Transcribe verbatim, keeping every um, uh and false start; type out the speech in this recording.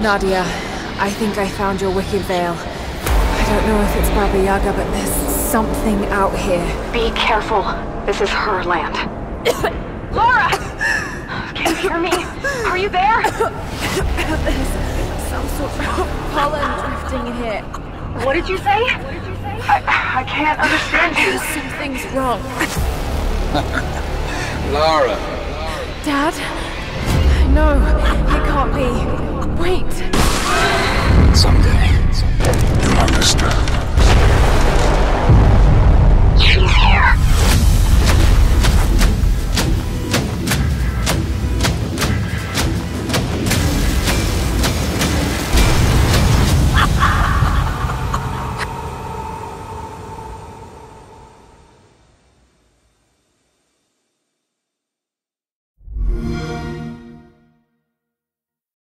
Nadia, I think I found your Wicked Vale. I don't know if it's Baba Yaga, but there's something out here. Be careful. This is her land. Lara! Can you hear me? Are you there? There's some sort of pollen drifting in here. What did you say? I, I can't understand you. Something's wrong. Lara. Dad? No, it can't be. Wait. Someday, you'll understand.